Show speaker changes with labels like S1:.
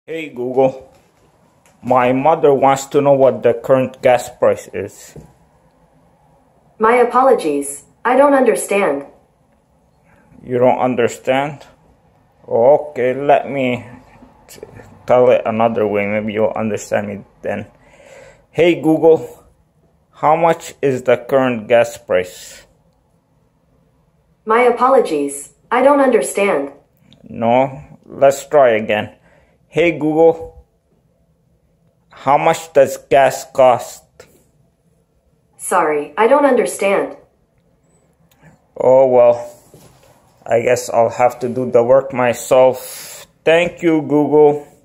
S1: Hey Google, my mother wants to know what the current gas price is.
S2: My apologies. I don't understand.
S1: You don't understand? Okay, let me tell it another way. Maybe you'll understand me then. Hey Google, how much is the current gas price?
S2: My apologies. I don't understand.
S1: No, let's try again. Hey Google, how much does gas cost?
S2: Sorry, I don't understand.
S1: Oh well, I guess I'll have to do the work myself. Thank you, Google.